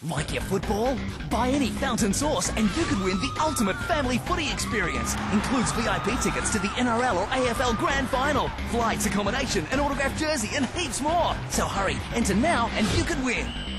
Like your football? Buy any fountain sauce and you could win the ultimate family footy experience. Includes VIP tickets to the NRL or AFL Grand Final, flights, accommodation, an autographed jersey and heaps more. So hurry, enter now and you could win.